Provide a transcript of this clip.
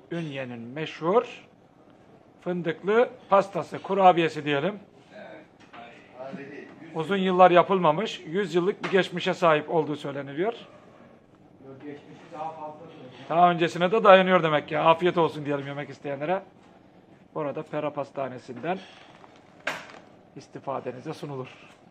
Ünye'nin meşhur fındıklı pastası, kurabiyesi diyelim. Uzun yıllar yapılmamış, 100 yıllık bir geçmişe sahip olduğu söyleniliyor. Geçmişi daha fazla. Daha öncesine de dayanıyor demek ki. Afiyet olsun diyelim yemek isteyenlere. Burada Pera Pastanesi'nden istifadenize sunulur.